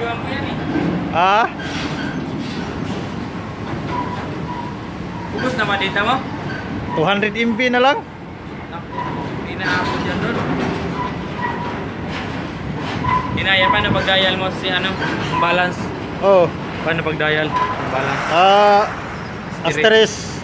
Binibidyoan ko yan eh. Ah? Ubus na ba data mo? 200 MB na lang? Ako, hindi na ako dyan doon. Inaya, paano pag-dial mo si ano? Balance? Oh. Paano pag-dial? Balance? Asterisk